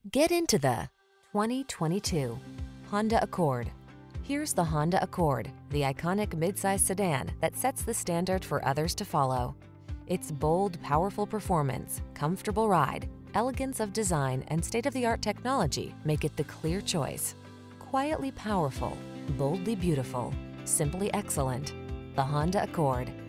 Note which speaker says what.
Speaker 1: Get into the 2022 Honda Accord. Here's the Honda Accord, the iconic midsize sedan that sets the standard for others to follow. Its bold, powerful performance, comfortable ride, elegance of design, and state-of-the-art technology make it the clear choice. Quietly powerful, boldly beautiful, simply excellent. The Honda Accord.